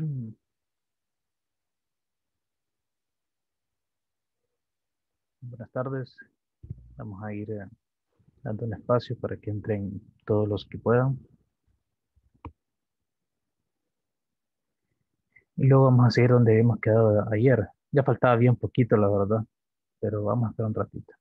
Buenas tardes. Vamos a ir dando un espacio para que entren todos los que puedan. Y luego vamos a seguir donde hemos quedado ayer. Ya faltaba bien poquito, la verdad, pero vamos a esperar un ratito.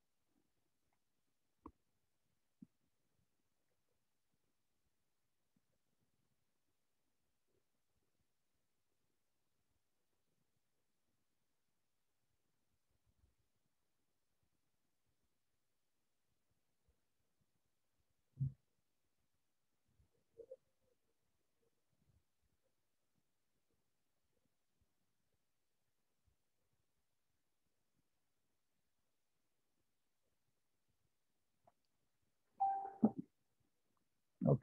Ok.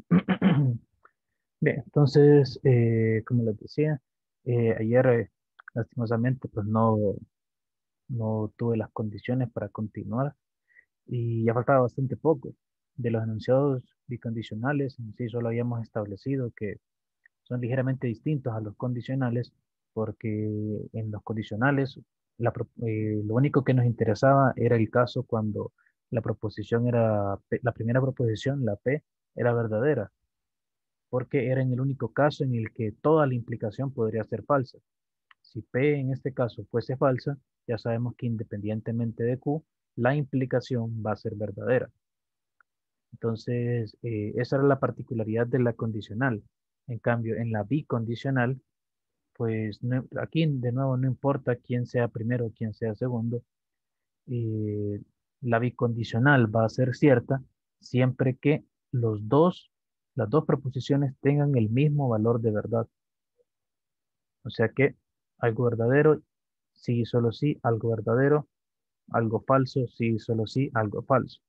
Bien, entonces, como les decía, ayer lastimosamente pues no tuve las condiciones para continuar y ya faltaba bastante poco. De los enunciados bicondicionales, en sí solo habíamos establecido que son ligeramente distintos a los condicionales porque en los condicionales lo único que nos interesaba era el caso cuando la proposición era, la primera proposición, la P, era verdadera, porque era en el único caso en el que toda la implicación podría ser falsa. Si P en este caso fuese falsa, ya sabemos que independientemente de Q, la implicación va a ser verdadera. Entonces, esa era la particularidad de la condicional. En cambio, en la bicondicional, pues aquí de nuevo no importa quién sea primero o quién sea segundo, eh, la bicondicional va a ser cierta siempre que los dos, las dos proposiciones tengan el mismo valor de verdad. O sea que algo verdadero, sí, solo sí, algo verdadero, algo falso, sí, solo sí, algo falso.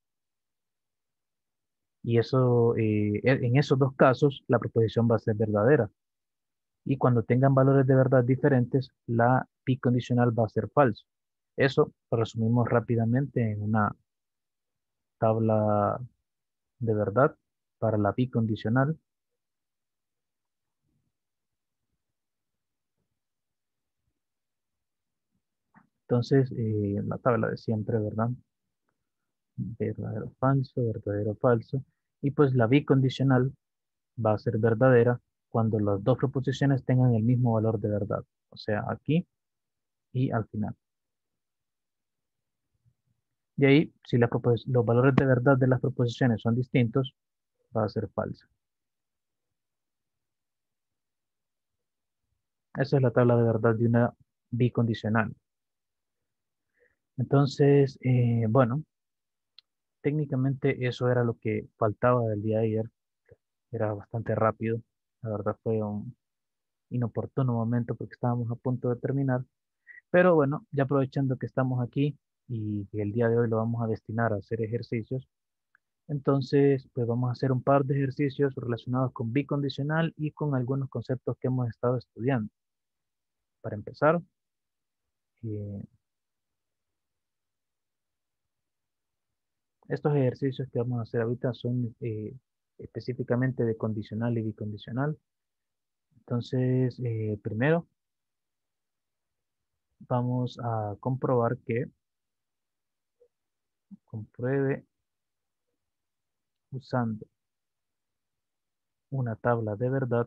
Y eso, en esos dos casos, la proposición va a ser verdadera. Y cuando tengan valores de verdad diferentes, la bicondicional va a ser falso. Eso lo resumimos rápidamente en una tabla de verdad para la bicondicional. Entonces, la tabla de siempre, ¿verdad? Verdadero, falso, verdadero, falso. Y pues la bicondicional va a ser verdadera cuando las dos proposiciones tengan el mismo valor de verdad. O sea, aquí y al final. Y ahí, si los valores de verdad de las proposiciones son distintos, va a ser falsa. Esa es la tabla de verdad de una bicondicional. Entonces, bueno, técnicamente eso era lo que faltaba del día de ayer. Era bastante rápido. La verdad fue un inoportuno momento porque estábamos a punto de terminar. Pero bueno, ya aprovechando que estamos aquí y que el día de hoy lo vamos a destinar a hacer ejercicios, entonces pues vamos a hacer un par de ejercicios relacionados con bicondicional y con algunos conceptos que hemos estado estudiando. Para empezar, eh, estos ejercicios que vamos a hacer ahorita son específicamente de condicional y bicondicional. Entonces, primero vamos a comprobar que compruebe usando una tabla de verdad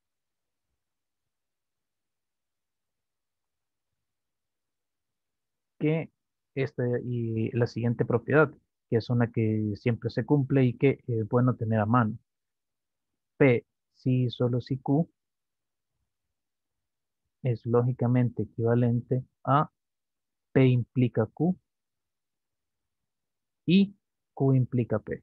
que esta y la siguiente propiedad, que es una que siempre se cumple y que es bueno tener a mano. P si solo si Q es lógicamente equivalente a P implica Q y Q implica P.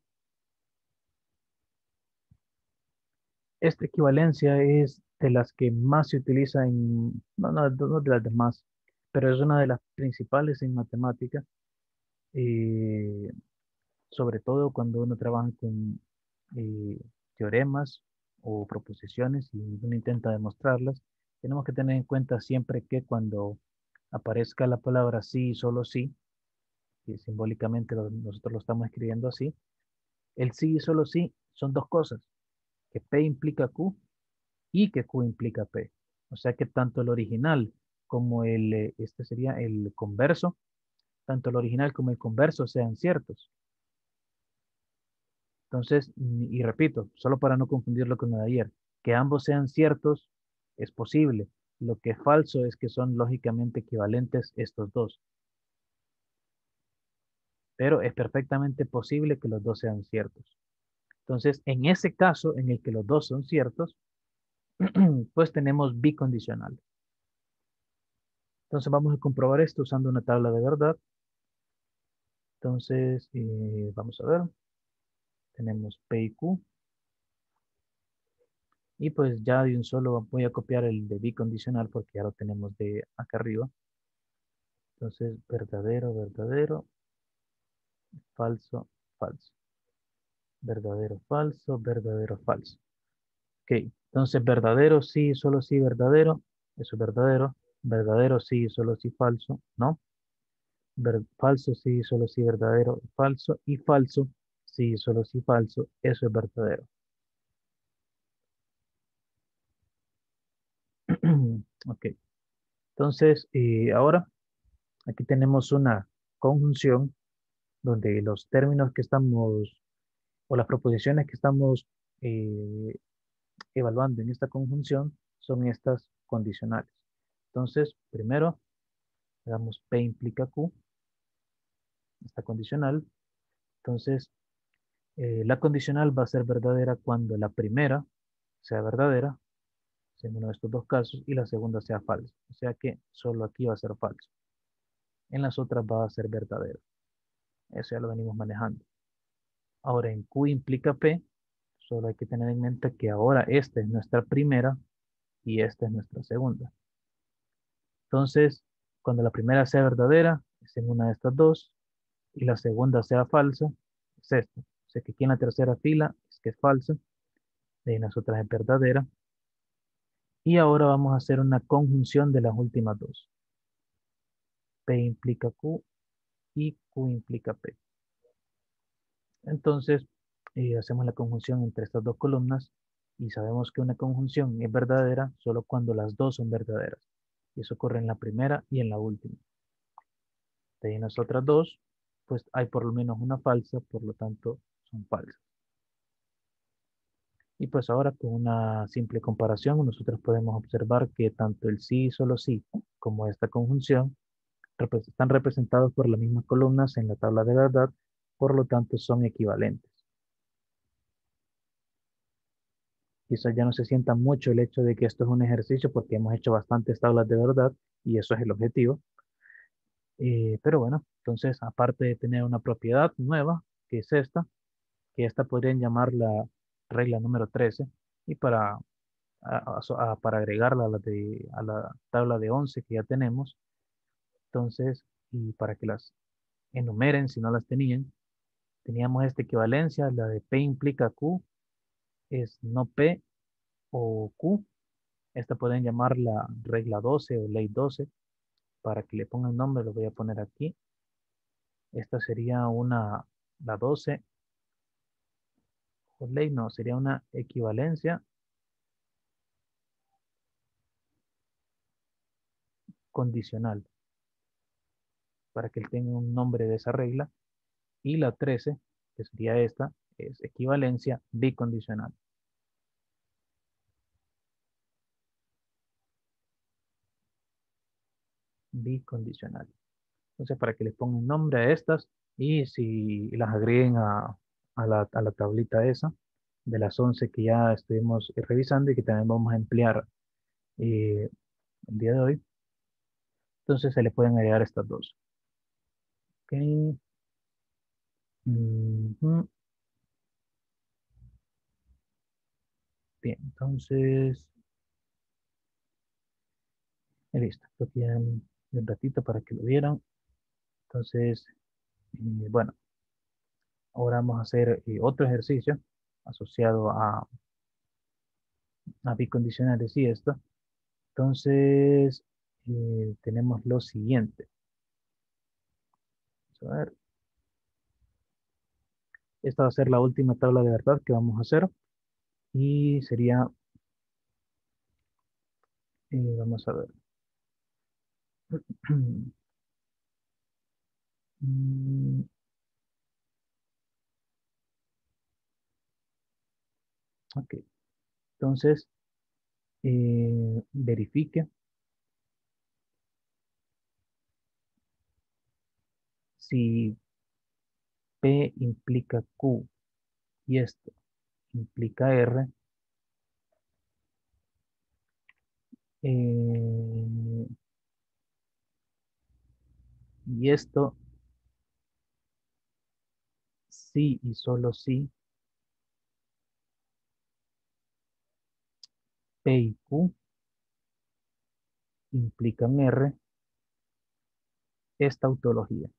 Esta equivalencia es de las que más se utiliza no de las demás, pero es una de las principales en matemática, eh, sobre todo cuando uno trabaja con eh, teoremas o proposiciones y uno intenta demostrarlas. Tenemos que tener en cuenta siempre que cuando aparezca la palabra sí y solo sí, que simbólicamente nosotros lo estamos escribiendo así, el sí y solo sí son dos cosas, que P implica Q y que Q implica P. O sea que tanto el original como este sería el converso, tanto el original como el converso sean ciertos. Entonces, y repito, solo para no confundirlo con lo de ayer, que ambos sean ciertos es posible. Lo que es falso es que son lógicamente equivalentes estos dos. Pero es perfectamente posible que los dos sean ciertos. Entonces, en ese caso en el que los dos son ciertos, pues tenemos bicondicional. Entonces vamos a comprobar esto usando una tabla de verdad. Entonces, vamos a ver. Tenemos P y Q. Y pues ya de un solo voy a copiar el de bicondicional porque ya lo tenemos de acá arriba. Entonces, verdadero, verdadero, falso, falso. Verdadero, falso, verdadero, falso. Ok, entonces verdadero, sí, solo sí, verdadero. Eso es verdadero. Verdadero, sí, solo sí, falso. ¿No? Falso, sí, solo sí, verdadero, falso. Y falso, sí, solo sí, falso. Eso es verdadero. Ok, entonces ahora aquí tenemos una conjunción donde los términos que estamos, o las proposiciones que estamos eh, evaluando en esta conjunción son estas condicionales. Entonces, primero, le damos P implica Q, esta condicional. Entonces, la condicional va a ser verdadera cuando la primera sea verdadera, en uno de estos dos casos, y la segunda sea falsa. O sea que solo aquí va a ser falso. En las otras va a ser verdadero. Eso ya lo venimos manejando. Ahora, en Q implica P, solo hay que tener en mente que ahora esta es nuestra primera y esta es nuestra segunda. Entonces, cuando la primera sea verdadera, es en una de estas dos, y la segunda sea falsa, es esta. O sea que aquí en la tercera fila es que es falsa, y en las otras es verdadera. Y ahora vamos a hacer una conjunción de las últimas dos. P implica Q y Q implica P. Entonces, hacemos la conjunción entre estas dos columnas y sabemos que una conjunción es verdadera solo cuando las dos son verdaderas. Y eso ocurre en la primera y en la última. De ahí en las otras dos, pues hay por lo menos una falsa, por lo tanto son falsas. Y pues ahora con una simple comparación, nosotros podemos observar que tanto el sí y solo sí como esta conjunción están representados por las mismas columnas en la tabla de verdad, por lo tanto son equivalentes. Quizás ya no se sienta mucho el hecho de que esto es un ejercicio porque hemos hecho bastantes tablas de verdad y eso es el objetivo. Pero bueno, entonces aparte de tener una propiedad nueva, que es esta, que esta podrían llamar la regla número 13 y para agregarla a la tabla de 11 que ya tenemos, entonces, y para que las enumeren si no las tenían, teníamos esta equivalencia, la de P implica Q, es no P o Q. Esta pueden llamar la regla 12 o ley 12. Para que le ponga el nombre, lo voy a poner aquí. Esta sería la 12, o ley no, sería una equivalencia condicional, para que él tenga un nombre de esa regla. Y la 13, que sería esta, es equivalencia bicondicional. Bicondicional. Entonces, para que les pongan nombre a estas y si las agreguen a la tablita esa de las 11 que ya estuvimos revisando y que también vamos a emplear el día de hoy, entonces se le pueden agregar estas dos. Ok. Ujú. Bien, entonces, listo. Creo que ya un ratito para que lo vieran. Entonces, bueno, ahora vamos a hacer otro ejercicio asociado a bicondicionales y esto. Entonces, tenemos lo siguiente. Vamos a ver. Esta va a ser la última tabla de verdad que vamos a hacer y sería Vamos a ver. Ok, entonces verifique si P implica Q y esto implica R, eh, y esto sí y solo si P y Q implican R, es tautología.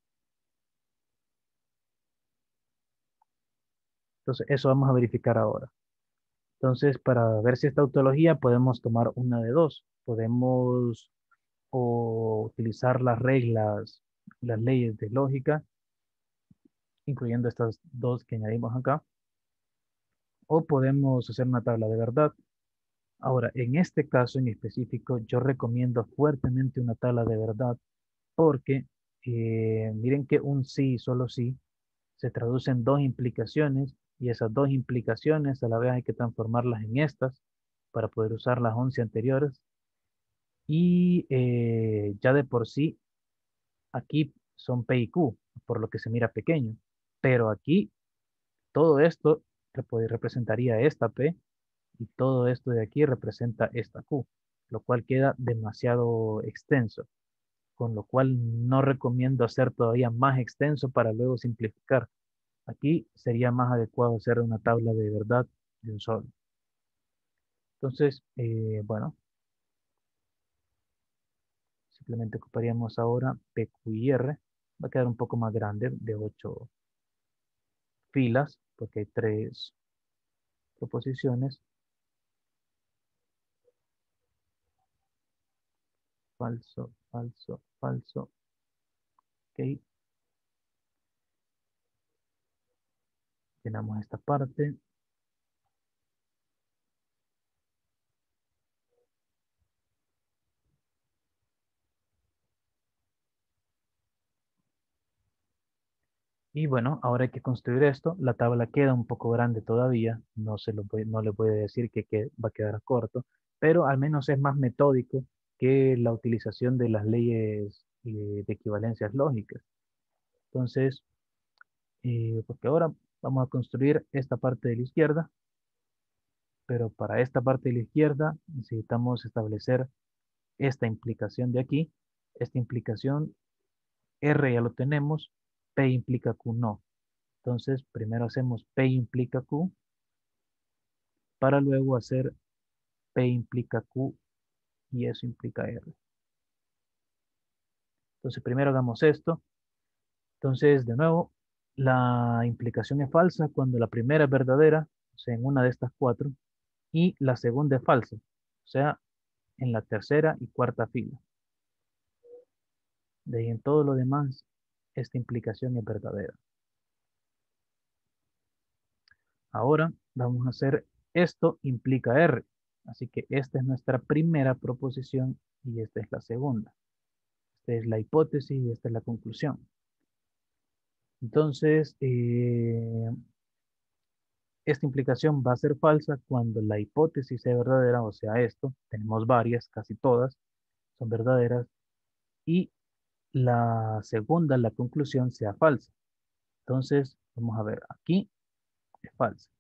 Entonces, eso vamos a verificar ahora. Entonces, para ver si es tautología, podemos tomar una de dos. Podemos o utilizar las reglas, las leyes de lógica, incluyendo estas dos que añadimos acá, o podemos hacer una tabla de verdad. Ahora, en este caso en específico, yo recomiendo fuertemente una tabla de verdad porque miren que un sí, solo sí, se traduce en dos implicaciones y esas dos implicaciones a la vez hay que transformarlas en estas para poder usar las 11 anteriores. Y ya de por sí, aquí son P y Q, por lo que se mira pequeño. Pero aquí todo esto representaría esta P y todo esto de aquí representa esta Q, lo cual queda demasiado extenso, con lo cual no recomiendo hacer todavía más extenso para luego simplificar. Aquí sería más adecuado hacer una tabla de verdad de un solo. Entonces, bueno, simplemente ocuparíamos ahora PQ y R. Va a quedar un poco más grande, de 8 filas, porque hay 3 proposiciones. Falso, falso, falso. Ok, llenamos esta parte. Y bueno, ahora hay que construir esto. La tabla queda un poco grande todavía. No le voy a decir que va a quedar corto, pero al menos es más metódico que la utilización de las leyes de equivalencias lógicas. Entonces, porque ahora vamos a construir esta parte de la izquierda, pero para esta parte de la izquierda necesitamos establecer esta implicación de aquí. Esta implicación R ya lo tenemos, P implica Q no. Entonces, primero hacemos P implica Q para luego hacer P implica Q y eso implica R. Entonces, primero hagamos esto. Entonces, de nuevo, la implicación es falsa cuando la primera es verdadera, o sea, en una de estas cuatro, y la segunda es falsa, o sea, en la tercera y cuarta fila. De ahí en todo lo demás, esta implicación es verdadera. Ahora vamos a hacer esto implica R. Así que esta es nuestra primera proposición y esta es la segunda. Esta es la hipótesis y esta es la conclusión. Entonces, esta implicación va a ser falsa cuando la hipótesis sea verdadera, o sea, esto, tenemos varias, casi todas son verdaderas, y la segunda, la conclusión, sea falsa. Entonces, vamos a ver, aquí es falsa.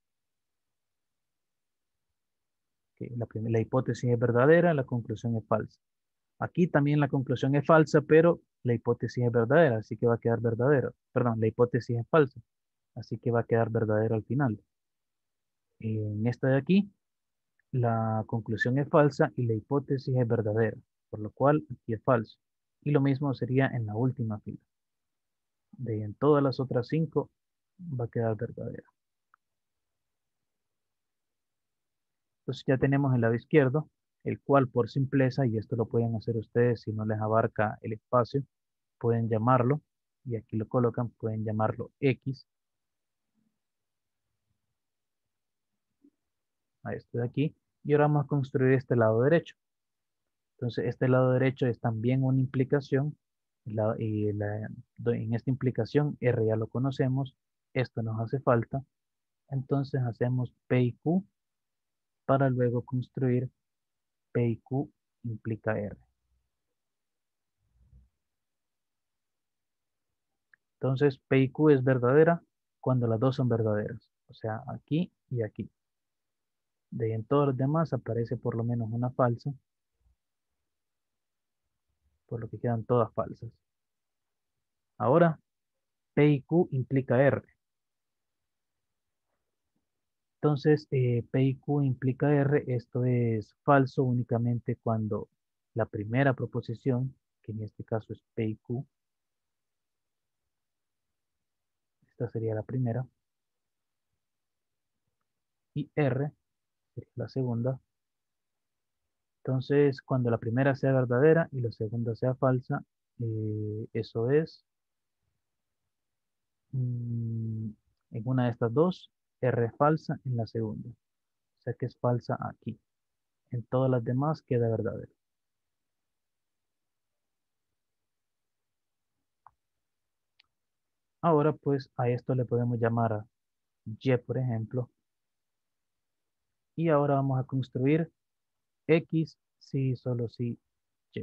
Que la hipótesis es verdadera, la conclusión es falsa. Aquí también la conclusión es falsa, pero la hipótesis es verdadera, así que va a quedar verdadero. Perdón, la hipótesis es falsa, así que va a quedar verdadero al final. En esta de aquí, la conclusión es falsa y la hipótesis es verdadera, por lo cual aquí es falso. Y lo mismo sería en la última fila. De ahí en todas las otras 5 va a quedar verdadera. Entonces ya tenemos el lado izquierdo, el cual por simpleza, y esto lo pueden hacer ustedes si no les abarca el espacio, pueden llamarlo, y aquí lo colocan, pueden llamarlo X, a esto de aquí, y ahora vamos a construir este lado derecho. Entonces, este lado derecho es también una implicación. En esta implicación, R ya lo conocemos. Esto nos hace falta. Entonces, hacemos P y Q para luego construir P y Q implica R. Entonces, P y Q es verdadera cuando las dos son verdaderas. O sea, aquí y aquí. De ahí en todos los demás aparece por lo menos una falsa, por lo que quedan todas falsas. Ahora, P y Q implica R. Entonces, P y Q implica R. Esto es falso únicamente cuando la primera proposición, que en este caso es P y Q, esta sería la primera, y R sería la segunda. Entonces, cuando la primera sea verdadera y la segunda sea falsa, eso es mm, en una de estas dos, R es falsa en la segunda. O sea que es falsa aquí. En todas las demás queda verdadera. Ahora, pues, a esto le podemos llamar a Y, por ejemplo. Y ahora vamos a construir X si solo si Y.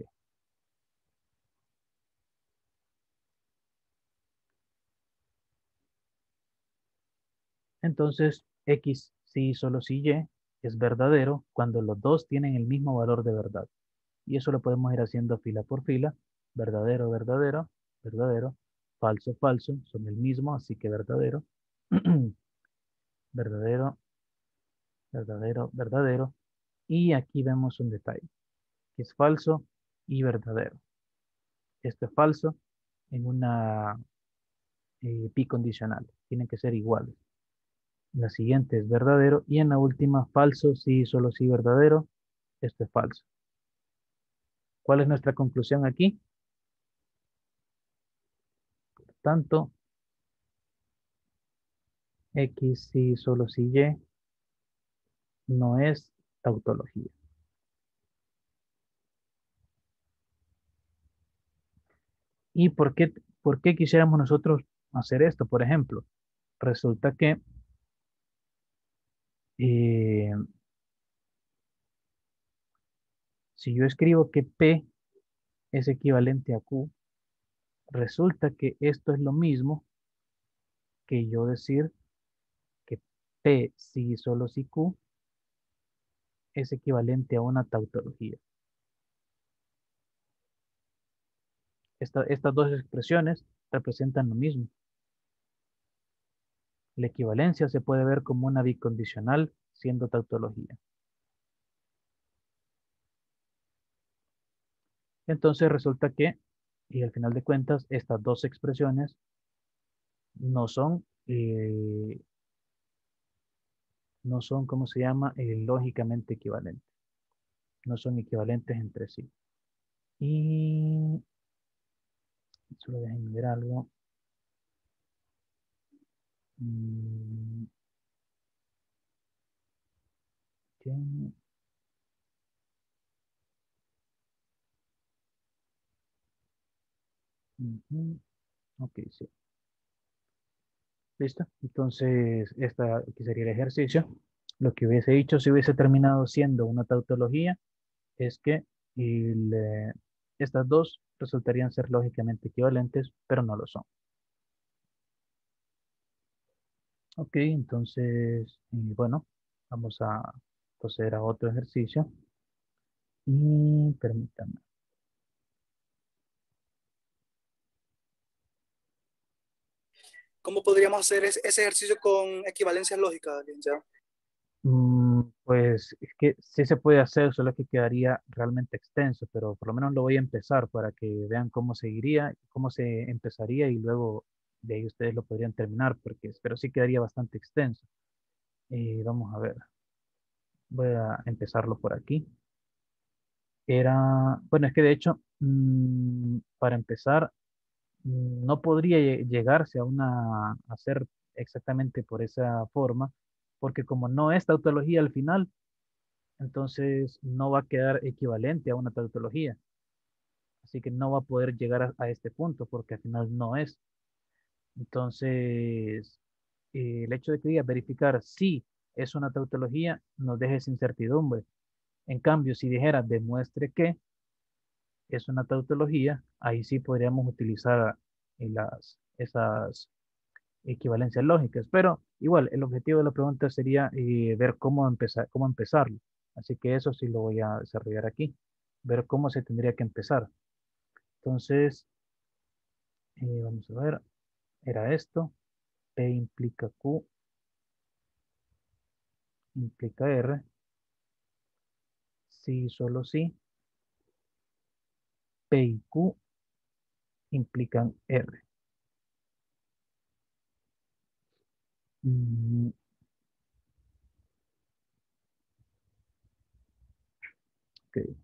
Entonces, X si solo si Y es verdadero cuando los dos tienen el mismo valor de verdad. Y eso lo podemos ir haciendo fila por fila. Verdadero, verdadero, verdadero. Falso, falso. Son el mismo, así que verdadero. Verdadero, verdadero, verdadero. Y aquí vemos un detalle, que es falso y verdadero. Esto es falso en una bicondicional. Tienen que ser iguales. La siguiente es verdadero y en la última falso, sí, solo sí, verdadero. Esto es falso. ¿Cuál es nuestra conclusión aquí? Por tanto, X, sí, solo sí, Y no es tautología. ¿Y por qué quisiéramos nosotros hacer esto? Por ejemplo, resulta que eh, si yo escribo que P es equivalente a Q, resulta que esto es lo mismo que yo decir que P si solo si Q es equivalente a una tautología. Estas dos expresiones representan lo mismo. La equivalencia se puede ver como una bicondicional siendo tautología. Entonces resulta que, y al final de cuentas, estas dos expresiones no son, no son, ¿cómo se llama? Lógicamente equivalentes. No son equivalentes entre sí. Y solo déjenme ver algo. Mm, ok, ujú, ok, sí. ¿Listo? Entonces, esta aquí sería el ejercicio. Lo que hubiese dicho si hubiese terminado siendo una tautología es que estas dos resultarían ser lógicamente equivalentes, pero no lo son. Ok, entonces, bueno, vamos a proceder a otro ejercicio. Y permítanme. ¿Cómo podríamos hacer ese ejercicio con equivalencias lógicas, licenciado? Pues es que sí se puede hacer, solo que quedaría realmente extenso, pero por lo menos lo voy a empezar para que vean cómo seguiría, cómo se empezaría y luego de ahí ustedes lo podrían terminar, pero sí quedaría bastante extenso. Vamos a ver, voy a empezarlo por aquí. Bueno, es que de hecho, para empezar, no podría llegarse a hacer exactamente por esa forma, porque como no es tautología al final, entonces no va a quedar equivalente a una tautología. Así que no va a poder llegar a este punto porque al final no es. Entonces, el hecho de que diga verificar si es una tautología nos deja esa incertidumbre. En cambio, si dijera demuestre que es una tautología, ahí sí podríamos utilizar esas equivalencias lógicas. Pero igual, el objetivo de la pregunta sería ver cómo empezarlo. Así que eso sí lo voy a desarrollar aquí, ver cómo se tendría que empezar. Entonces, vamos a ver, era esto. P implica Q, implica R. Si, solo si, P y Q implican R. Mm, ok.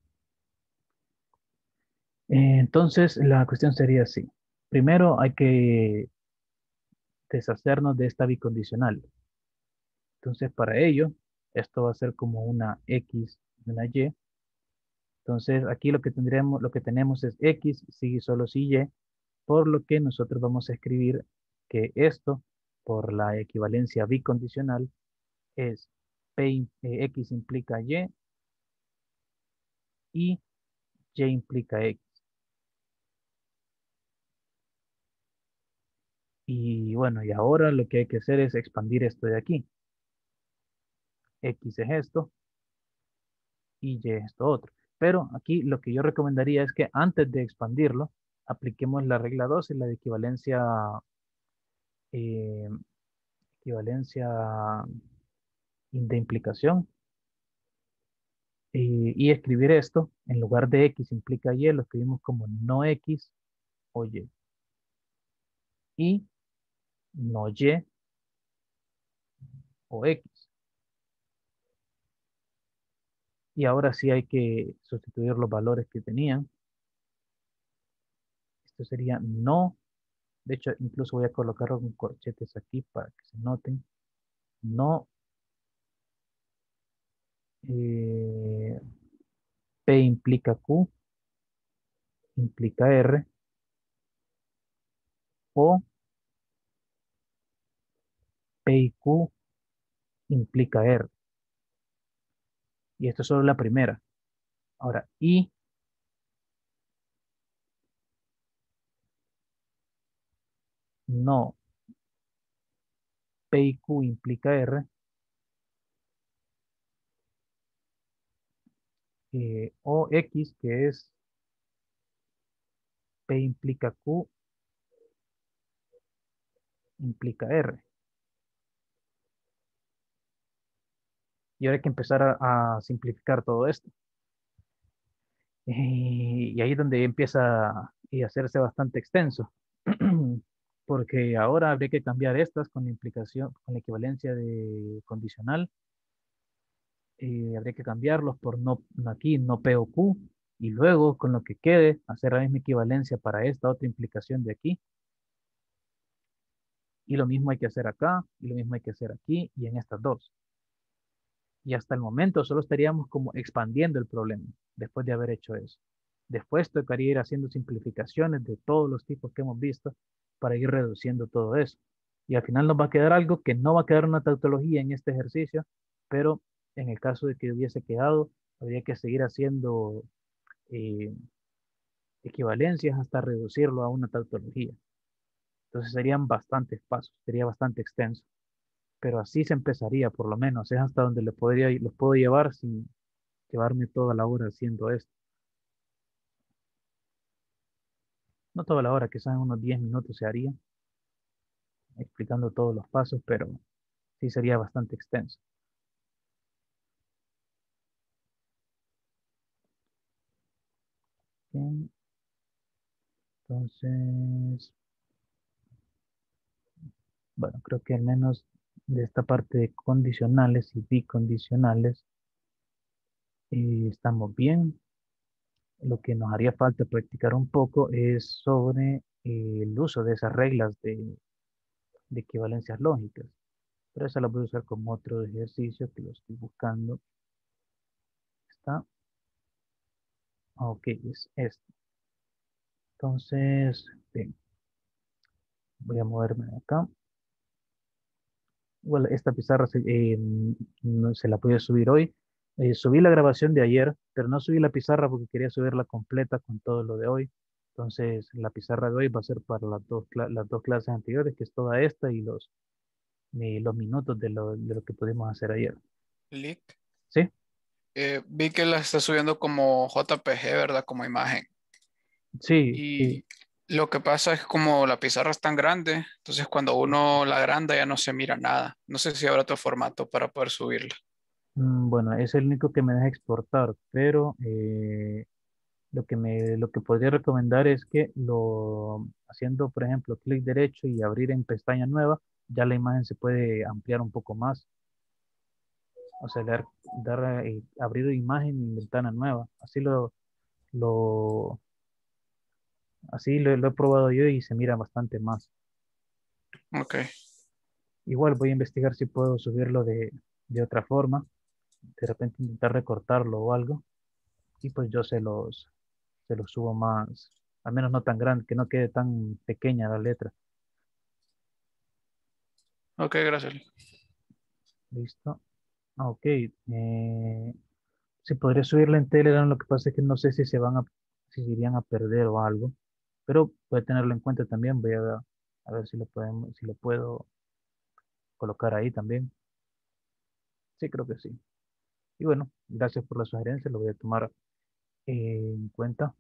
Entonces, la cuestión sería así. Primero hay que deshacernos de esta bicondicional. Entonces, para ello, esto va a ser como una X y una Y. Entonces, aquí lo que tenemos es X, si solo si Y, por lo que nosotros vamos a escribir que esto, por la equivalencia bicondicional, es X implica y Y implica X. Y bueno, y ahora lo que hay que hacer es expandir esto de aquí. X es esto y Y es esto otro. Pero aquí lo que yo recomendaría es que antes de expandirlo, apliquemos la regla 2 y la de eh, equivalencia de implicación. Y escribir esto, en lugar de X implica Y, lo escribimos como no X o Y. Y no Y o X. Y ahora sí hay que sustituir los valores que tenían. Esto sería no. De hecho, incluso voy a colocarlo con corchetes aquí para que se noten. No eh, P implica Q, implica R, o P y Q implica R. Y esto es solo la primera. Ahora, y no P y Q implica R, o X, que es P implica Q, implica R. Y ahora hay que empezar a simplificar todo esto. Y ahí es donde empieza a hacerse bastante extenso. Porque ahora habría que cambiar estas con la implicación, con la equivalencia de condicional. Habría que cambiarlos por aquí, no P o Q. Y luego, con lo que quede, hacer la misma equivalencia para esta otra implicación de aquí. Y lo mismo hay que hacer acá, y lo mismo hay que hacer aquí y en estas dos. Y hasta el momento solo estaríamos como expandiendo el problema después de haber hecho eso. Después tocaría ir haciendo simplificaciones de todos los tipos que hemos visto para ir reduciendo todo eso. Y al final nos va a quedar algo que no va a quedar una tautología en este ejercicio, pero en el caso de que hubiese quedado, habría que seguir haciendo eh, equivalencias hasta reducirlo a una tautología. Entonces serían bastantes pasos, sería bastante extenso, pero así se empezaría por lo menos, es hasta donde los puedo llevar sin llevarme toda la hora haciendo esto. No toda la hora, quizás en unos 10 minutos se haría, explicando todos los pasos, pero sí sería bastante extenso. Bien, entonces, bueno, creo que al menos de esta parte de condicionales y bicondicionales estamos bien. Lo que nos haría falta practicar un poco es sobre el uso de esas reglas de equivalencias lógicas. Pero eso lo voy a usar como otro ejercicio que lo estoy buscando. está. Ok, es este. Entonces, bien, voy a moverme de acá. Bueno, esta pizarra no se la pude subir hoy. Subí la grabación de ayer, pero no subí la pizarra porque quería subirla completa con todo lo de hoy. Entonces, la pizarra de hoy va a ser para las dos clases anteriores, que es toda esta y los minutos de lo que pudimos hacer ayer. Lick. ¿Sí? Vi que la está subiendo como JPG, ¿verdad? Como imagen. Sí, sí. Y lo que pasa es como la pizarra es tan grande, entonces cuando uno la agranda ya no se mira nada. No sé si habrá otro formato para poder subirla. Bueno, es el único que me deja exportar, pero lo que podría recomendar es que haciendo, por ejemplo, clic derecho y abrir en pestaña nueva, ya la imagen se puede ampliar un poco más. O sea, abrir imagen en ventana nueva. Lo, lo he probado yo y se mira bastante más. Ok, Igual voy a investigar si puedo subirlo de otra forma. De repente intentar recortarlo o algo. Y pues yo se los subo más, al menos no tan grande, que no quede tan pequeña la letra. ok, gracias. Listo. Ah, ok. Si podría subirla en Telegram, lo que pasa es que no sé si se irían a perder o algo, pero voy a tenerlo en cuenta también. A ver si lo puedo colocar ahí también. Sí, creo que sí. Y bueno, gracias por la sugerencia, lo voy a tomar en cuenta.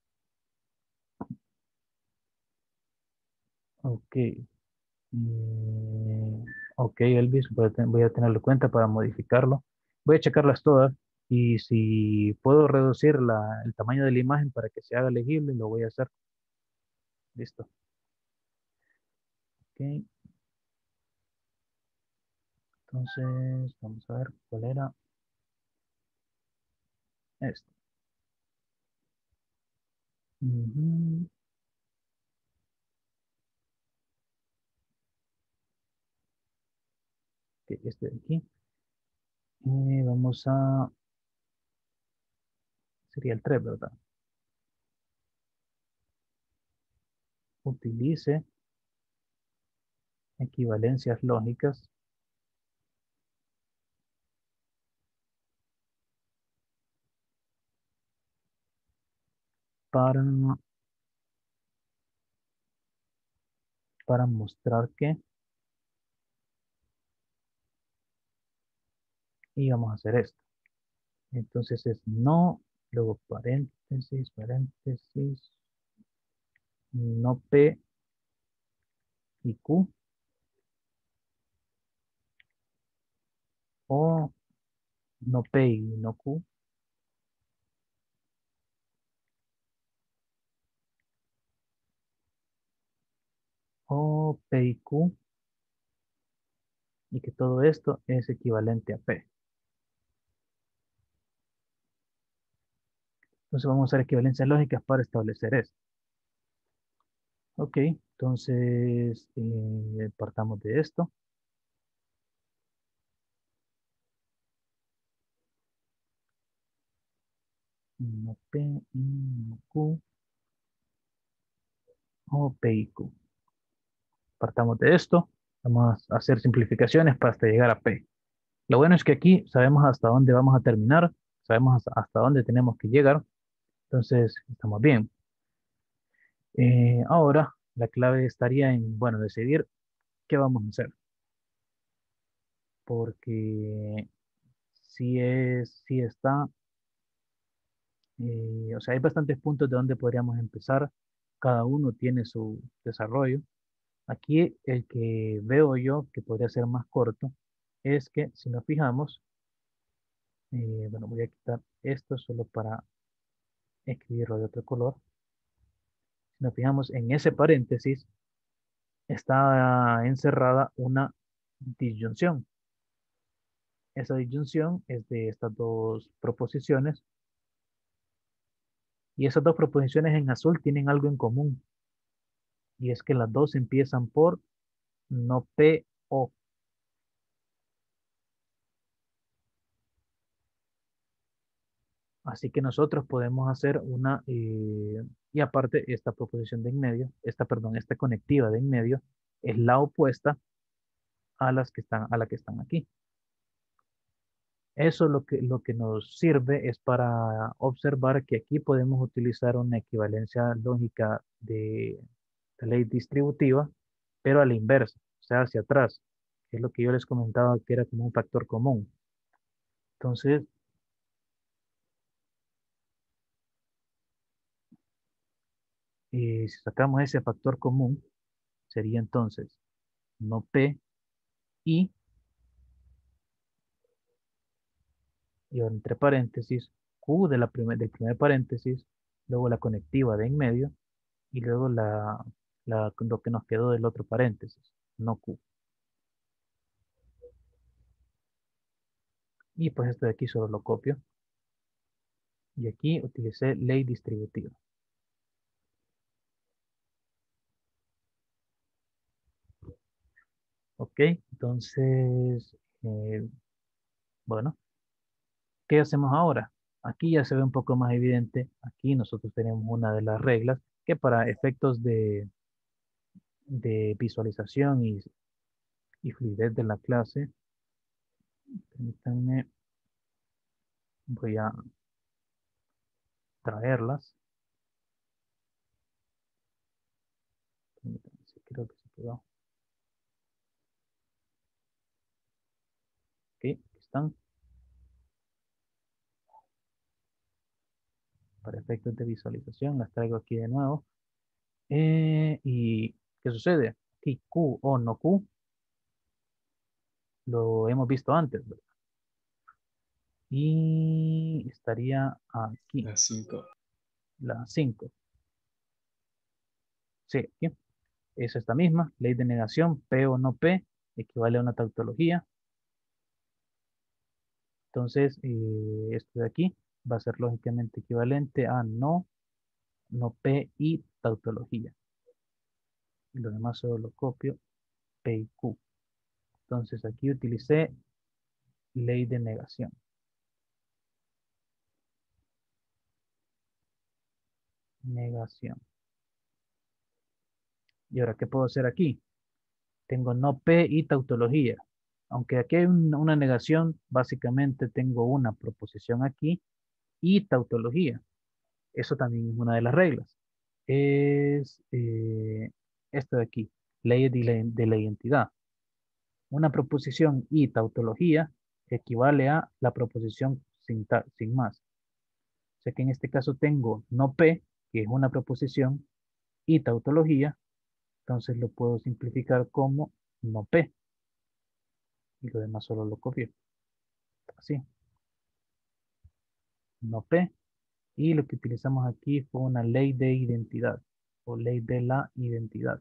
Ok. Ok, Elvis, voy a tenerlo en cuenta para modificarlo. Voy a checarlas todas y si puedo reducir el tamaño de la imagen para que se haga legible, lo voy a hacer. Listo. Ok, entonces vamos a ver cuál era este. Ujú, ok, este de aquí. Vamos a, sería el 3, ¿verdad? Utilice equivalencias lógicas para, para mostrar que, y vamos a hacer esto. Entonces es no, luego paréntesis, paréntesis, no P y Q, o no P y no Q, o P y Q, y que todo esto es equivalente a P. Entonces vamos a usar equivalencias lógicas para establecer esto. Ok, entonces partamos de esto. No P y no Q, o P y Q. Partamos de esto. Vamos a hacer simplificaciones para hasta llegar a P. Lo bueno es que aquí sabemos hasta dónde vamos a terminar, sabemos hasta dónde tenemos que llegar, entonces estamos bien. Ahora la clave estaría en, bueno, decidir qué vamos a hacer, porque si está, o sea, hay bastantes puntos de donde podríamos empezar, cada uno tiene su desarrollo. Aquí el que veo yo que podría ser más corto es que si nos fijamos, bueno, voy a quitar esto solo para escribirlo de otro color. Si nos fijamos en ese paréntesis, está encerrada una disyunción. Esa disyunción es de estas dos proposiciones y esas dos proposiciones en azul tienen algo en común y es que las dos empiezan por no P o. Así que nosotros podemos hacer una, y aparte esta proposición de en medio, esta conectiva de en medio es la opuesta a a la que están aquí. Eso lo que nos sirve es para observar que aquí podemos utilizar una equivalencia lógica de ley distributiva, pero a la inversa, o sea, hacia atrás, que es lo que yo les comentaba que era como un factor común. Entonces, si sacamos ese factor común, sería entonces no P y ahora entre paréntesis, Q del primer paréntesis, luego la conectiva de en medio y luego lo que nos quedó del otro paréntesis, no Q. Y pues esto de aquí solo lo copio. Y aquí utilicé ley distributiva. Ok, entonces, bueno, ¿qué hacemos ahora? Aquí ya se ve un poco más evidente. Aquí nosotros tenemos una de las reglas que para efectos de visualización y fluidez de la clase, permítanme, voy a traerlas. Permítanme, sí, creo que se quedó. Ok, aquí están. Para efectos de visualización, las traigo aquí de nuevo. ¿Y qué sucede? Aquí Q o no Q, lo hemos visto antes, ¿verdad? Y estaría aquí, La 5. la 5. Sí, aquí. Es esta misma, ley de negación, P o no P, equivale a una tautología. Entonces, esto de aquí va a ser lógicamente equivalente a no, no P y tautología. Y lo demás solo lo copio, P y Q. Entonces, aquí utilicé ley de negación. Negación. ¿Y ahora qué puedo hacer aquí? Tengo no P y tautología. Aunque aquí hay una negación, básicamente tengo una proposición aquí y tautología. Eso también es una de las reglas. Es esto de aquí, ley de la identidad. Una proposición y tautología equivale a la proposición sin más. O sea que en este caso tengo no P, que es una proposición, y tautología, entonces lo puedo simplificar como no P. Y lo demás solo lo copio. Así, no P. Y lo que utilizamos aquí fue una ley de identidad o ley de la identidad.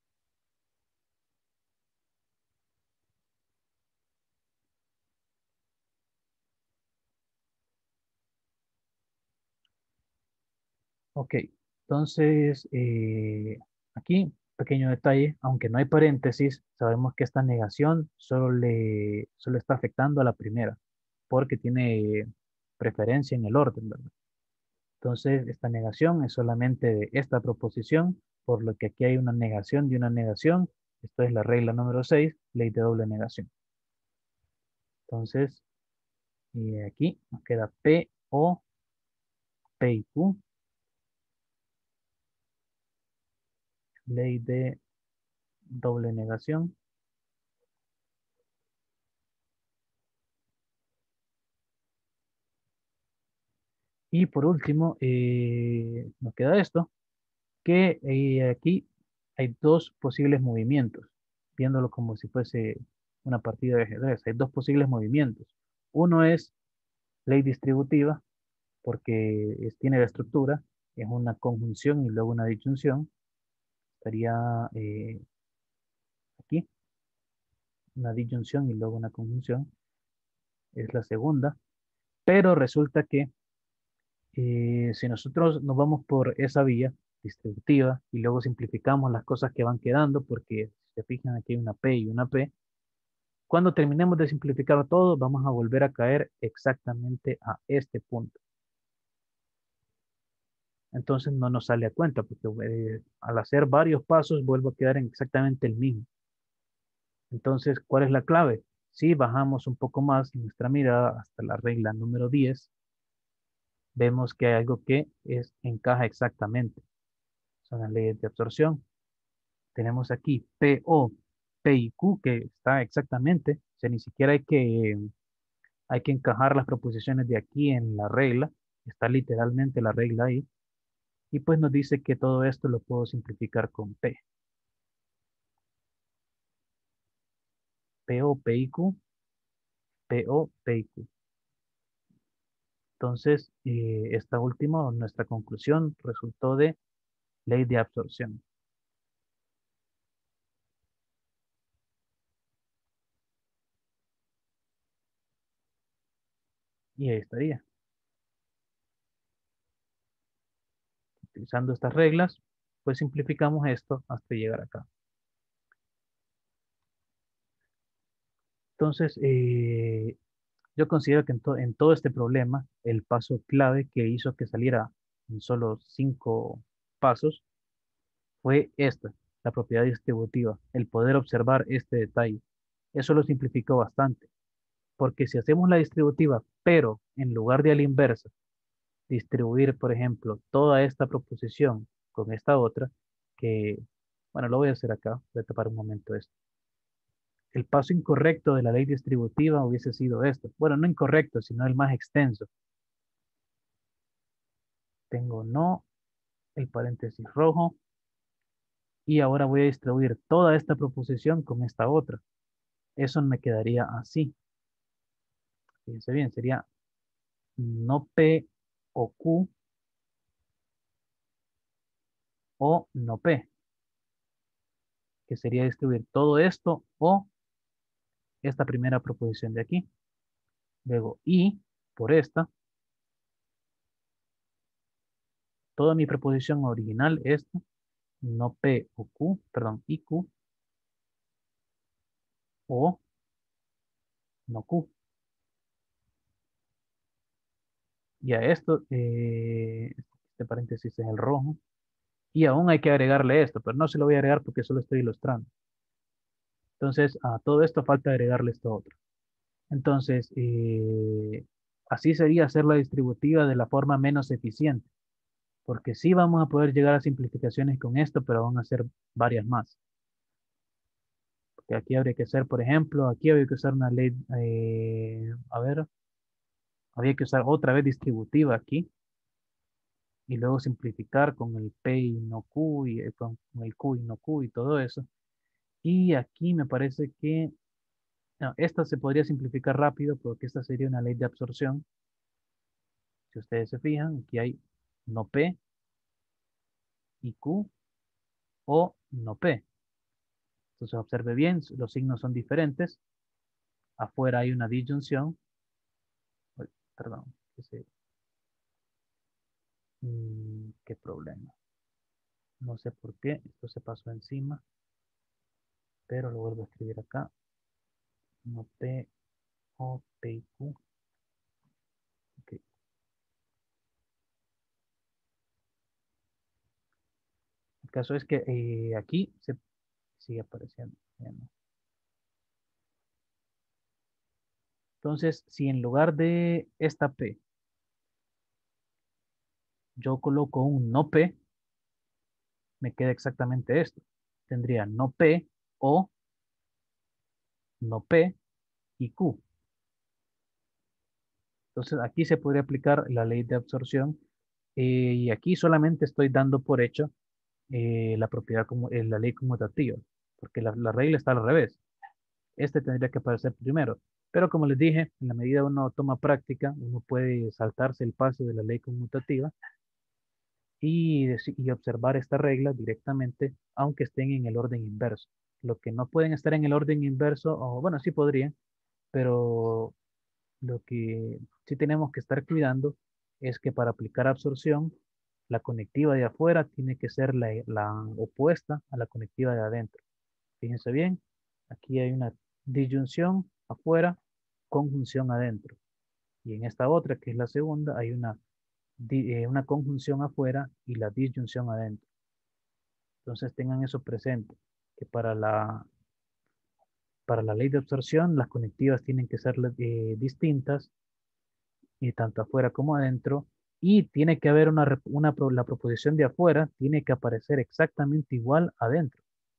Ok, entonces aquí, pequeño detalle, aunque no hay paréntesis, sabemos que esta negación solo está afectando a la primera, porque tiene preferencia en el orden, ¿verdad? Entonces, esta negación es solamente de esta proposición, por lo que aquí hay una negación de una negación. Esto es la regla número 6, ley de doble negación. Entonces, aquí nos queda P o P y Q, ley de doble negación. Y por último, nos queda esto, que aquí hay dos posibles movimientos, viéndolo como si fuese una partida de ajedrez. Hay dos posibles movimientos. Uno es ley distributiva, porque tiene la estructura, es una conjunción y luego una disyunción. Estaría aquí, una disyunción y luego una conjunción. Es la segunda. Pero resulta que si nosotros nos vamos por esa vía distributiva y luego simplificamos las cosas que van quedando, porque si se fijan aquí hay una P y una P, cuando terminemos de simplificar todo, vamos a volver a caer exactamente a este punto. entonces no nos sale a cuenta, porque al hacer varios pasos vuelvo a quedar en exactamente el mismo. Entonces, ¿cuál es la clave? Si bajamos un poco más nuestra mirada hasta la regla número 10, vemos que hay algo que encaja exactamente. Son las leyes de absorción. Tenemos aquí PO, P y Q, que está exactamente. O sea, ni siquiera hay que encajar las proposiciones de aquí en la regla. Está literalmente la regla ahí. Y pues nos dice que todo esto lo puedo simplificar con P. PO, P y Q, PO, P y Q. Entonces, esta última, nuestra conclusión, resultó de ley de absorción. Y ahí estaría. Utilizando estas reglas, pues simplificamos esto hasta llegar acá. Entonces, yo considero que en todo este problema, el paso clave que hizo que saliera en solo 5 pasos fue esta, la propiedad distributiva, el poder observar este detalle. Eso lo simplificó bastante, porque si hacemos la distributiva, pero en lugar de a la inversa, distribuir, por ejemplo, toda esta proposición con esta otra, que, bueno, lo voy a hacer acá, voy a tapar un momento esto. El paso incorrecto de la ley distributiva hubiese sido esto. Bueno, no incorrecto, sino el más extenso. Tengo no, el paréntesis rojo, y ahora voy a distribuir toda esta proposición con esta otra. Eso me quedaría así. Fíjense bien, sería no P o Q o no P, que sería distribuir todo esto o esta primera proposición de aquí. Luego I por esta. Toda mi proposición original, esta, no P o Q, perdón, IQ o no Q. Y a esto, este paréntesis es el rojo. Y aún hay que agregarle esto, pero no se lo voy a agregar porque solo estoy ilustrando. Entonces, a todo esto falta agregarle esto otro. Entonces, así sería hacer la distributiva de la forma menos eficiente, porque sí vamos a poder llegar a simplificaciones con esto, pero van a ser varias más. Porque aquí habría que hacer, por ejemplo, aquí habría que usar una ley, a ver, habría que usar otra vez distributiva aquí, y luego simplificar con el P y no Q, y con el Q y no Q y todo eso. Y aquí me parece que no, esta se podría simplificar rápido porque esta sería una ley de absorción. Si ustedes se fijan, aquí hay no P y Q o no P. Entonces observe bien, los signos son diferentes. Afuera hay una disyunción. Uy, perdón, qué problema. No sé por qué, esto se pasó encima, pero lo vuelvo a escribir acá. No P o P y Q. Ok. El caso es que aquí se sigue apareciendo. Ya no. Entonces, si en lugar de esta P yo coloco un no P, me queda exactamente esto. Tendría no P o no P y Q. Entonces aquí se podría aplicar la ley de absorción y aquí solamente estoy dando por hecho la propiedad como la ley conmutativa, porque la regla está al revés. Este tendría que aparecer primero. Pero como les dije, en la medida que uno toma práctica, uno puede saltarse el paso de la ley conmutativa y observar esta regla directamente, aunque estén en el orden inverso. Lo que no pueden estar en el orden inverso, o bueno, sí podrían, pero lo que sí tenemos que estar cuidando es que para aplicar absorción, la conectiva de afuera tiene que ser la opuesta a la conectiva de adentro. Fíjense bien, aquí hay una disyunción afuera, conjunción adentro. Y en esta otra, que es la segunda, hay una una conjunción afuera y la disyunción adentro. Entonces tengan eso presente, que para la ley de absorción las conectivas tienen que ser distintas, y tanto afuera como adentro, y tiene que haber la proposición de afuera tiene que aparecer exactamente igual adentro.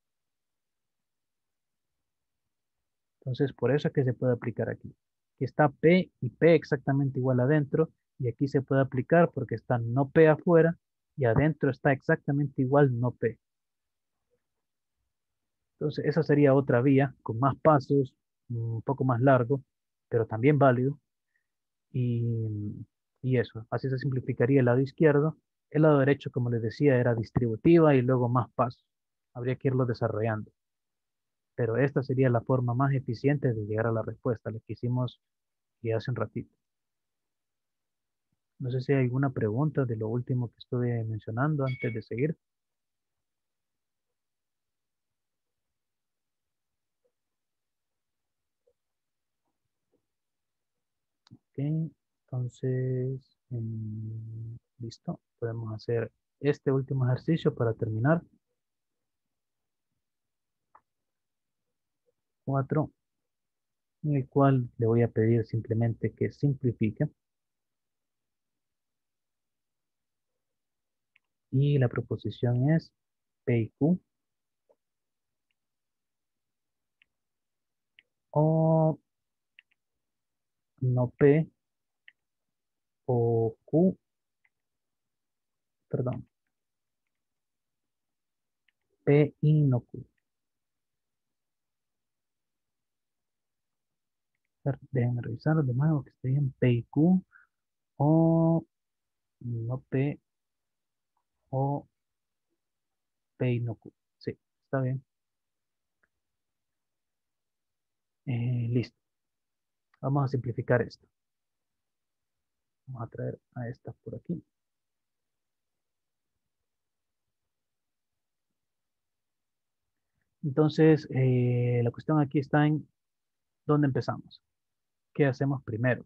Entonces, por eso es que se puede aplicar aquí. Que está P y P exactamente igual adentro, y aquí se puede aplicar porque está no P afuera, y adentro está exactamente igual no P. Entonces, esa sería otra vía con más pasos, un poco más largo, pero también válido. Y eso, así se simplificaría el lado izquierdo. El lado derecho, como les decía, era distributiva y luego más pasos. Habría que irlo desarrollando. Pero esta sería la forma más eficiente de llegar a la respuesta, la que hicimos hace un ratito. No sé si hay alguna pregunta de lo último que estuve mencionando antes de seguir. Ok, entonces, listo. Podemos hacer este último ejercicio para terminar. 4, en el cual le voy a pedir simplemente que simplifique. Y la proposición es P y Q, o no P, o Q, perdón, P y no Q. Déjenme revisar de nuevo que esté en P y Q, o no P, o P y no Q. Sí, está bien. Listo. Vamos a simplificar esto. Vamos a traer a estas por aquí. Entonces, la cuestión aquí está en dónde empezamos. ¿Qué hacemos primero?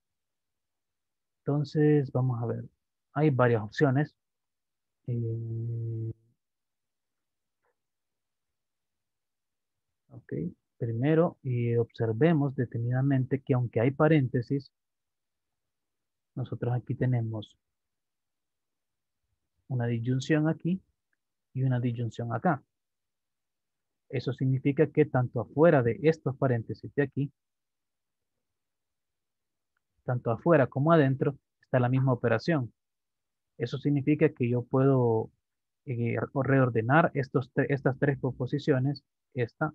Entonces, vamos a ver. Hay varias opciones. Ok. Primero, observemos detenidamente que aunque hay paréntesis, nosotros aquí tenemos una disyunción aquí y una disyunción acá. Eso significa que tanto afuera de estos paréntesis de aquí, tanto afuera como adentro, está la misma operación. Eso significa que yo puedo reordenar estas tres proposiciones, esta,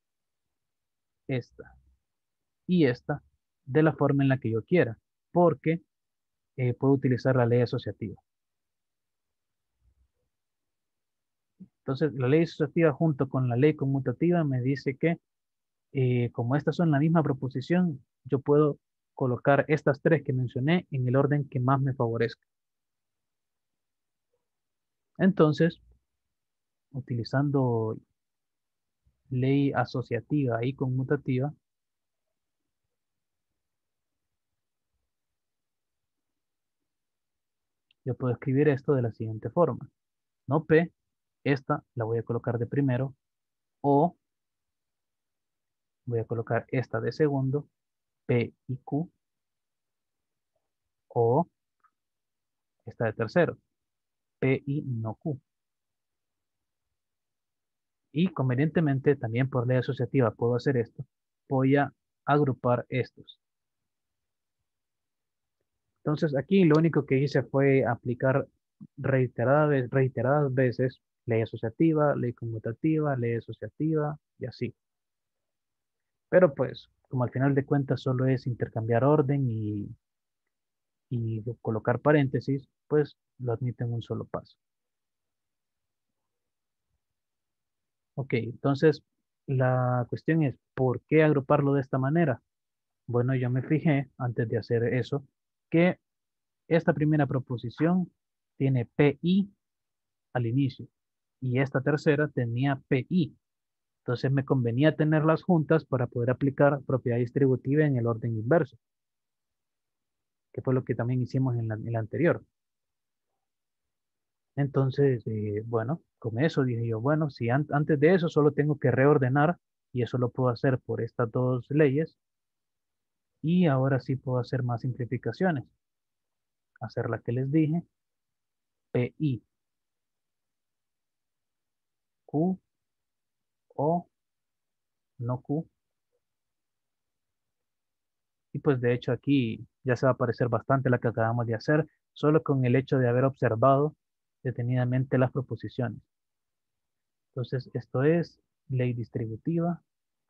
esta y esta, de la forma en la que yo quiera, porque puedo utilizar la ley asociativa. Entonces, la ley asociativa junto con la ley conmutativa me dice que como estas son la misma proposición, yo puedo colocar estas tres que mencioné en el orden que más me favorezca. Entonces, utilizando ley asociativa y conmutativa, yo puedo escribir esto de la siguiente forma. No P, esta la voy a colocar de primero, o voy a colocar esta de segundo, P y Q, o esta de tercero, P y no Q. Y convenientemente, también por ley asociativa puedo hacer esto. Voy a agrupar estos. Entonces aquí lo único que hice fue aplicar reiteradas veces ley asociativa, ley conmutativa, ley asociativa y así. Pero pues, como al final de cuentas solo es intercambiar orden y colocar paréntesis, pues lo admite en un solo paso. Ok, entonces la cuestión es, ¿por qué agruparlo de esta manera? Bueno, yo me fijé antes de hacer eso que esta primera proposición tiene PI al inicio y esta tercera tenía PI. Entonces me convenía tenerlas juntas para poder aplicar propiedad distributiva en el orden inverso, que fue lo que también hicimos en la anterior. Entonces, bueno, con eso dije yo, bueno, si antes de eso solo tengo que reordenar y eso lo puedo hacer por estas dos leyes y ahora sí puedo hacer más simplificaciones. Hacer la que les dije, PI, Q, O, no Q. Y pues de hecho aquí ya se va a parecer bastante la que acabamos de hacer, solo con el hecho de haber observado detenidamente las proposiciones. Entonces, esto es ley distributiva.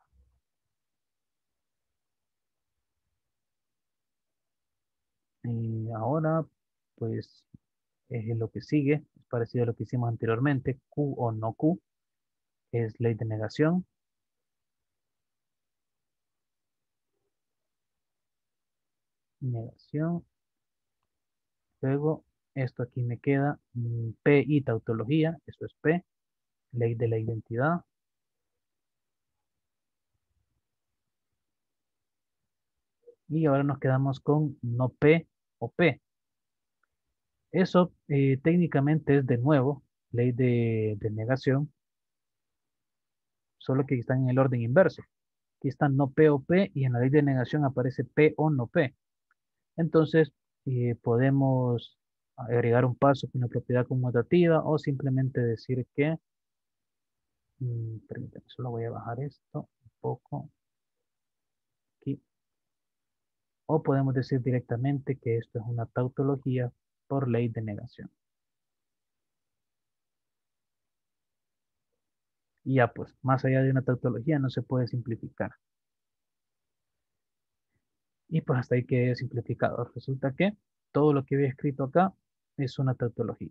Y ahora, pues, lo que sigue es parecido a lo que hicimos anteriormente, Q o no Q, es ley de negación. Negación. Luego, esto aquí me queda P y tautología, eso es P, ley de la identidad. Y ahora nos quedamos con no P o P. Eso técnicamente es de nuevo ley de negación, solo que están en el orden inverso. Aquí están no P o P y en la ley de negación aparece P o no P. Entonces, podemos agregar un paso con una propiedad conmutativa o simplemente decir que, permítanme, solo voy a bajar esto un poco aquí. O podemos decir directamente que esto es una tautología por ley de negación. Y ya pues, más allá de una tautología no se puede simplificar. Y pues hasta ahí quedé simplificado. Resulta que todo lo que había escrito acá es una tautología.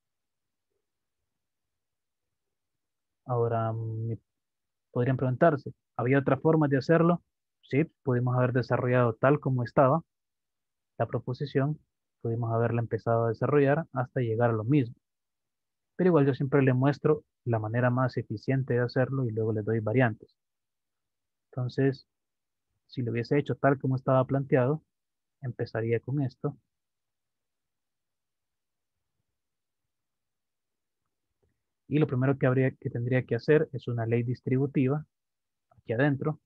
Ahora, podrían preguntarse, ¿había otra forma de hacerlo? Sí, pudimos haber desarrollado tal como estaba la proposición, pudimos haberla empezado a desarrollar hasta llegar a lo mismo. Pero igual yo siempre le muestro la manera más eficiente de hacerlo y luego le doy variantes. Entonces, si lo hubiese hecho tal como estaba planteado, empezaría con esto. Y lo primero que tendría que hacer es una ley distributiva aquí adentro,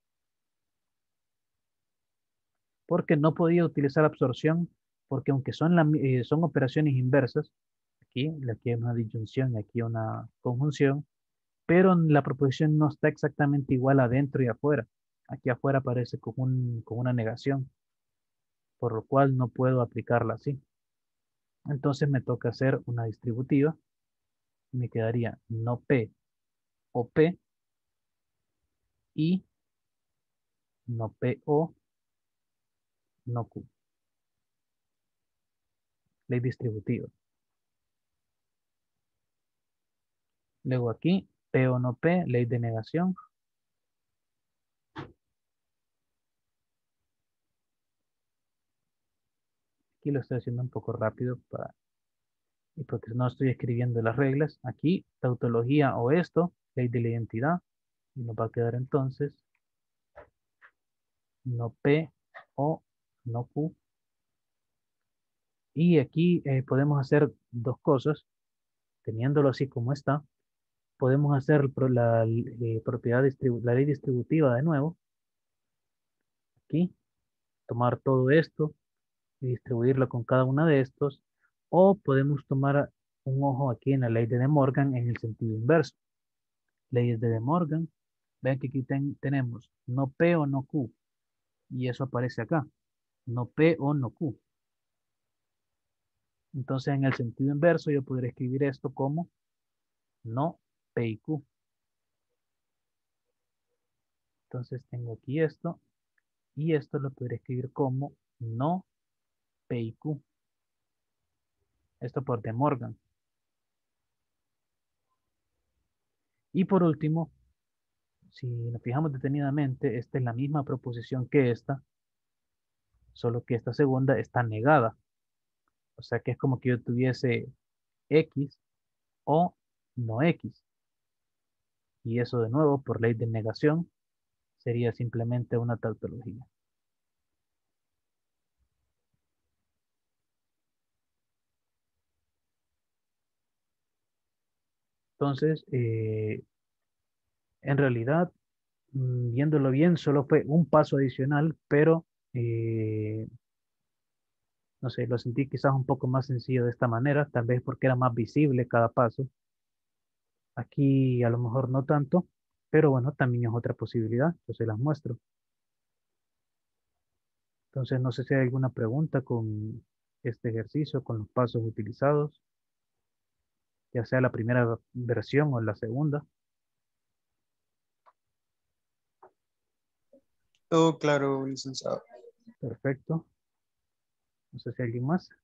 porque no podía utilizar absorción, porque aunque son operaciones inversas, aquí hay una disyunción y aquí una conjunción, pero la proposición no está exactamente igual adentro y afuera. Aquí afuera aparece con una negación, por lo cual no puedo aplicarla así. Entonces me toca hacer una distributiva y me quedaría no P o P y no P o no Q. Ley distributiva. Luego aquí, P o no P, ley de negación. Aquí lo estoy haciendo un poco rápido y porque no estoy escribiendo las reglas. Aquí, tautología o esto, ley de la identidad. Y nos va a quedar entonces no P o no Q. Y aquí podemos hacer dos cosas. Teniéndolo así como está, podemos hacer la ley distributiva de nuevo. Aquí, tomar todo esto y distribuirlo con cada una de estos. O podemos tomar un ojo aquí en la ley de De Morgan en el sentido inverso. Leyes de De Morgan. Vean que aquí tenemos no P o no Q. Y eso aparece acá. No P o no Q. Entonces, en el sentido inverso, yo podría escribir esto como no P y Q. Entonces, tengo aquí esto. Y esto lo podría escribir como no P y Q. Esto por De Morgan. Y por último, si nos fijamos detenidamente, esta es la misma proposición que esta, solo que esta segunda está negada. O sea que es como que yo tuviese X o no X. Y eso de nuevo, por ley de negación, sería simplemente una tautología. Entonces, en realidad, viéndolo bien, solo fue un paso adicional, pero no sé, lo sentí quizás un poco más sencillo de esta manera, tal vez porque era más visible cada paso. Aquí a lo mejor no tanto, pero bueno, también es otra posibilidad, entonces las muestro. Entonces, no sé si hay alguna pregunta con este ejercicio, con los pasos utilizados, ya sea la primera versión o la segunda. Todo claro, licenciado. Perfecto. No sé si hay alguien más.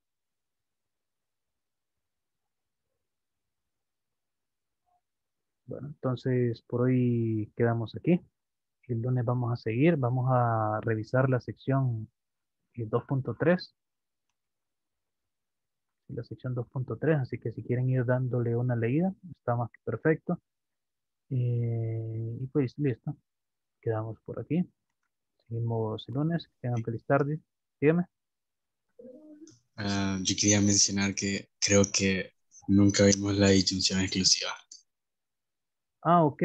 Bueno, entonces por hoy quedamos aquí. El lunes vamos a seguir, vamos a revisar la sección 2.3, la sección 2.3, así que si quieren ir dándole una leída, está más que perfecto. Y pues listo, quedamos por aquí. Seguimos el lunes, que tengan feliz tarde. Dígame. Yo quería mencionar que creo que nunca vimos la disyunción exclusiva. Ah, ok.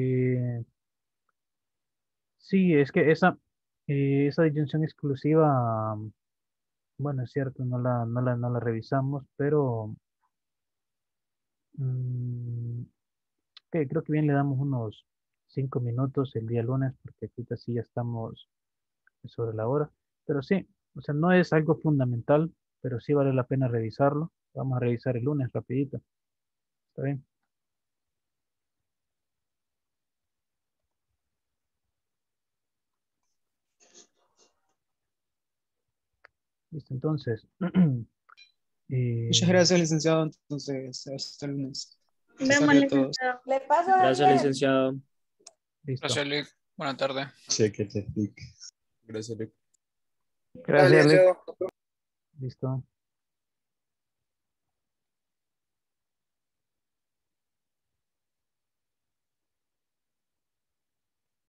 Sí, es que esa disyunción exclusiva, bueno, es cierto, no la revisamos, pero mm, ok, creo que bien le damos unos 5 minutos el día lunes, porque ahorita sí ya estamos sobre la hora. Pero sí, o sea, no es algo fundamental, pero sí vale la pena revisarlo. Vamos a revisar el lunes rapidito. ¿Está bien? Listo, entonces. Muchas eh, gracias, licenciado. Entonces, hasta el lunes. Buenas Vemos, tardes a todos. licenciado. Le paso a Gracias, Daniel. licenciado. listo. Gracias, Lick. Buenas tardes. Cheque, cheque. Gracias, Luis. Dale, Gracias, Lick. licenciado. Listo.